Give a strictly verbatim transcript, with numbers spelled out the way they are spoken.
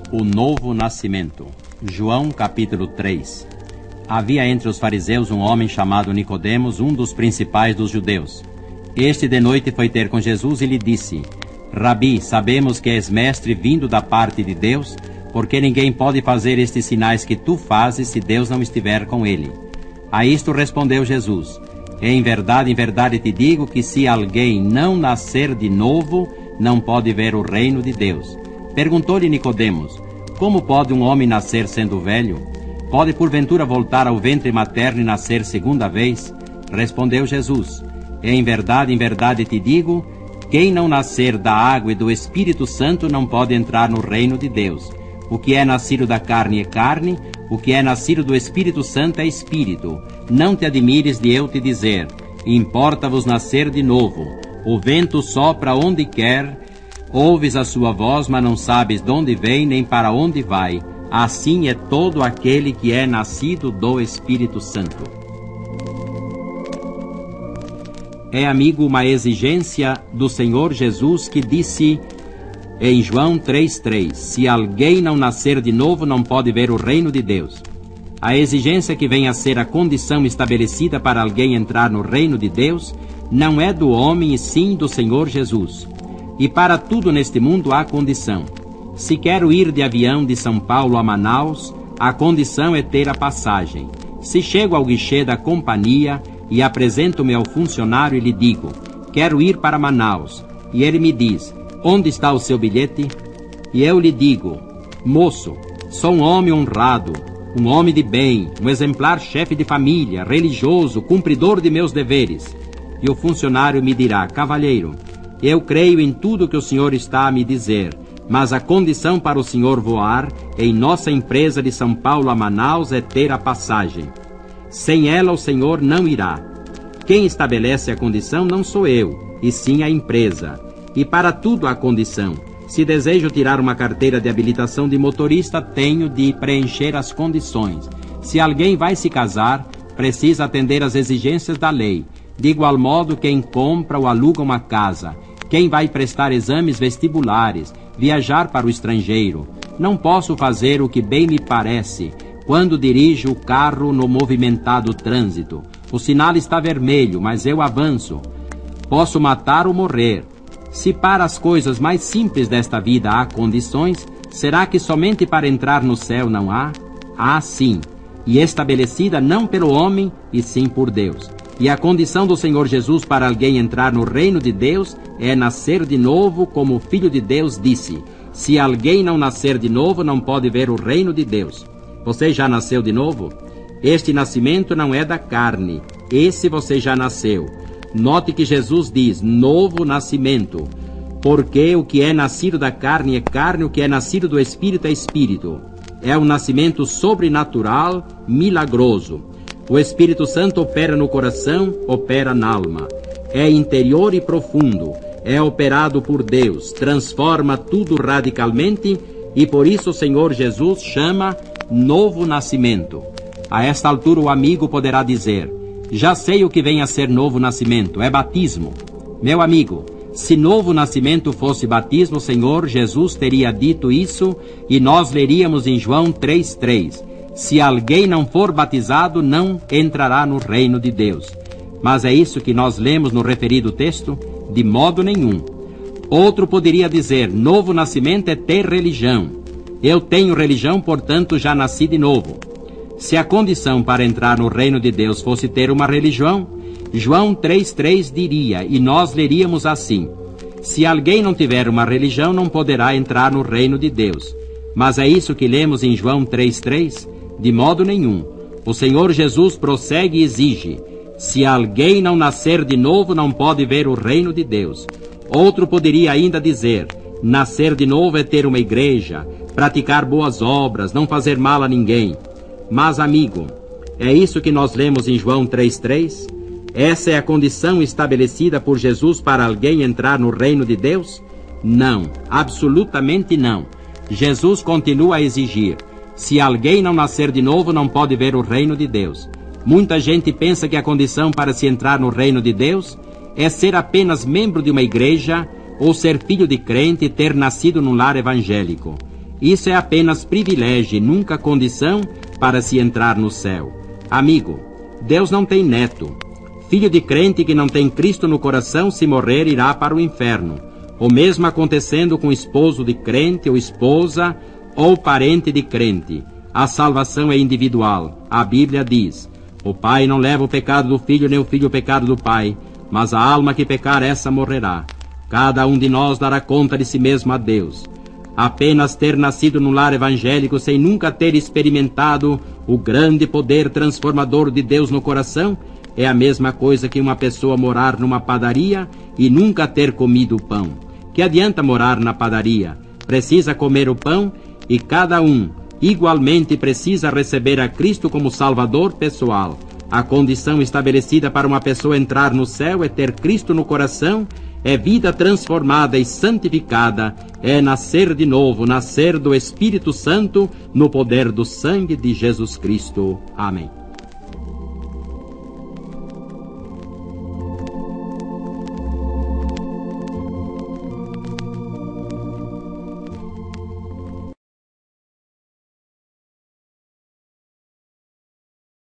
O novo nascimento. João capítulo três. Havia entre os fariseus um homem chamado Nicodemos, um dos principais dos judeus. Este de noite foi ter com Jesus e lhe disse: Rabi, sabemos que és mestre vindo da parte de Deus, porque ninguém pode fazer estes sinais que tu fazes se Deus não estiver com ele. A isto respondeu Jesus: Em verdade, em verdade te digo que se alguém não nascer de novo, não pode ver o reino de Deus. Perguntou-lhe Nicodemos: Como pode um homem nascer sendo velho? Pode porventura voltar ao ventre materno e nascer segunda vez? Respondeu Jesus: Em verdade, em verdade te digo, quem não nascer da água e do Espírito Santo não pode entrar no reino de Deus. O que é nascido da carne é carne, o que é nascido do Espírito Santo é espírito. Não te admires de eu te dizer: importa-vos nascer de novo. O vento sopra onde quer, ouves a sua voz, mas não sabes de onde vem nem para onde vai. Assim é todo aquele que é nascido do Espírito Santo. É, amigo, uma exigência do Senhor Jesus que disse em João três, três, se alguém não nascer de novo, não pode ver o reino de Deus. A exigência que vem a ser a condição estabelecida para alguém entrar no reino de Deus não é do homem, e sim do Senhor Jesus. E para tudo neste mundo há condição. Se quero ir de avião de São Paulo a Manaus, a condição é ter a passagem. Se chego ao guichê da companhia e apresento-me ao funcionário e lhe digo: quero ir para Manaus, e ele me diz: onde está o seu bilhete? E eu lhe digo: moço, sou um homem honrado, um homem de bem, um exemplar chefe de família, religioso, cumpridor de meus deveres. E o funcionário me dirá: cavalheiro, eu creio em tudo que o senhor está a me dizer, mas a condição para o senhor voar em nossa empresa de São Paulo a Manaus é ter a passagem. Sem ela o senhor não irá. Quem estabelece a condição não sou eu, e sim a empresa. E para tudo há condição. Se desejo tirar uma carteira de habilitação de motorista, tenho de preencher as condições. Se alguém vai se casar, precisa atender às exigências da lei. De igual modo, quem compra ou aluga uma casa, quem vai prestar exames vestibulares, viajar para o estrangeiro. Não posso fazer o que bem me parece quando dirijo o carro no movimentado trânsito. O sinal está vermelho, mas eu avanço. Posso matar ou morrer. Se para as coisas mais simples desta vida há condições, será que somente para entrar no céu não há? Há sim, e estabelecida não pelo homem, e sim por Deus. E a condição do Senhor Jesus para alguém entrar no reino de Deus é nascer de novo, como o Filho de Deus disse: se alguém não nascer de novo, não pode ver o reino de Deus. Você já nasceu de novo? Este nascimento não é da carne, esse você já nasceu. Note que Jesus diz: novo nascimento, porque o que é nascido da carne é carne, o que é nascido do Espírito é Espírito. É um nascimento sobrenatural, milagroso. O Espírito Santo opera no coração, opera na alma. É interior e profundo, é operado por Deus, transforma tudo radicalmente, e por isso o Senhor Jesus chama novo nascimento. A esta altura o amigo poderá dizer: já sei o que vem a ser novo nascimento, é batismo. Meu amigo, se novo nascimento fosse batismo, o Senhor Jesus teria dito isso, e nós leríamos em João três, três. Se alguém não for batizado, não entrará no reino de Deus. Mas é isso que nós lemos no referido texto? De modo nenhum. Outro poderia dizer: novo nascimento é ter religião. Eu tenho religião, portanto já nasci de novo. Se a condição para entrar no reino de Deus fosse ter uma religião, João três, três diria, e nós leríamos assim: se alguém não tiver uma religião, não poderá entrar no reino de Deus. Mas é isso que lemos em João três, três? De modo nenhum. O Senhor Jesus prossegue e exige: se alguém não nascer de novo, não pode ver o reino de Deus. Outro poderia ainda dizer: nascer de novo é ter uma igreja, praticar boas obras, não fazer mal a ninguém. Mas, amigo, é isso que nós lemos em João três, três? Essa é a condição estabelecida por Jesus para alguém entrar no reino de Deus? Não, absolutamente não. Jesus continua a exigir: se alguém não nascer de novo, não pode ver o reino de Deus. Muita gente pensa que a condição para se entrar no reino de Deus é ser apenas membro de uma igreja ou ser filho de crente e ter nascido num lar evangélico. Isso é apenas privilégio e nunca condição para se entrar no céu. Amigo, Deus não tem neto. Filho de crente que não tem Cristo no coração, se morrer, irá para o inferno. O mesmo acontecendo com esposo de crente ou esposa ou parente de crente. A salvação é individual. A Bíblia diz: o pai não leva o pecado do filho, nem o filho o pecado do pai, mas a alma que pecar, essa morrerá. Cada um de nós dará conta de si mesmo a Deus. Apenas ter nascido num lar evangélico sem nunca ter experimentado o grande poder transformador de Deus no coração é a mesma coisa que uma pessoa morar numa padaria e nunca ter comido o pão. Que adianta morar na padaria? Precisa comer o pão e cada um igualmente precisa receber a Cristo como Salvador pessoal. A condição estabelecida para uma pessoa entrar no céu é ter Cristo no coração, é vida transformada e santificada, é nascer de novo, nascer do Espírito Santo, no poder do sangue de Jesus Cristo. Amém.